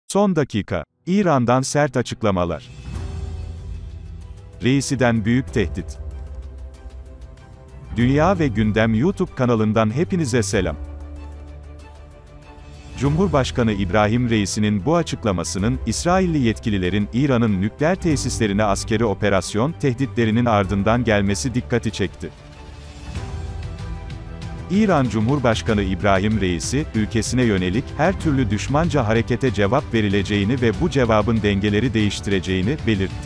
Son dakika. İran'dan sert açıklamalar. Reisiden büyük tehdit. Dünya ve Gündem YouTube kanalından hepinize selam. Cumhurbaşkanı İbrahim Reisi'nin bu açıklamasının, İsrailli yetkililerin İran'ın nükleer tesislerine askeri operasyon tehditlerinin ardından gelmesi dikkati çekti. İran Cumhurbaşkanı İbrahim Reisi, ülkesine yönelik her türlü düşmanca harekete cevap verileceğini ve bu cevabın dengeleri değiştireceğini belirtti.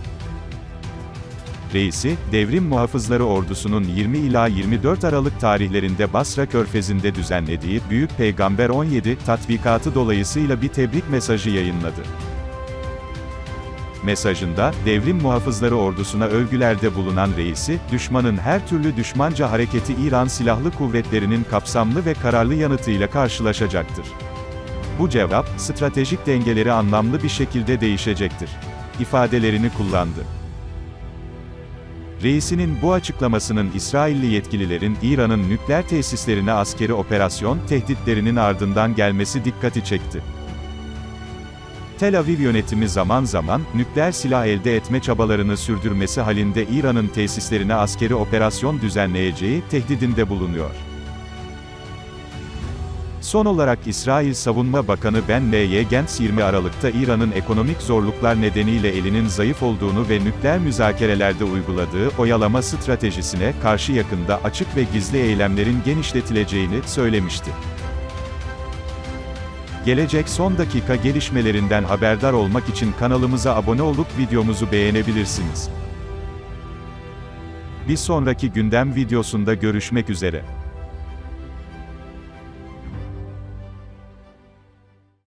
Reisi, Devrim Muhafızları Ordusu'nun 20 ila 24 Aralık tarihlerinde Basra Körfezi'nde düzenlediği Büyük Peygamber 17 tatbikatı dolayısıyla bir tebrik mesajı yayınladı. Mesajında, Devrim Muhafızları Ordusu'na övgülerde bulunan Reisi, düşmanın her türlü düşmanca hareketi İran Silahlı Kuvvetleri'nin kapsamlı ve kararlı yanıtıyla karşılaşacaktır. Bu cevap, stratejik dengeleri anlamlı bir şekilde değişecektir ifadelerini kullandı. Reisinin bu açıklamasının İsrailli yetkililerin İran'ın nükleer tesislerine askeri operasyon tehditlerinin ardından gelmesi dikkati çekti. Tel Aviv yönetimi zaman zaman, nükleer silah elde etme çabalarını sürdürmesi halinde İran'ın tesislerine askeri operasyon düzenleyeceği tehdidinde bulunuyor. Son olarak İsrail Savunma Bakanı Ben Gantz 20 Aralık'ta İran'ın ekonomik zorluklar nedeniyle elinin zayıf olduğunu ve nükleer müzakerelerde uyguladığı oyalama stratejisine karşı yakında açık ve gizli eylemlerin genişletileceğini söylemişti. Gelecek son dakika gelişmelerinden haberdar olmak için kanalımıza abone olup videomuzu beğenebilirsiniz. Bir sonraki gündem videosunda görüşmek üzere.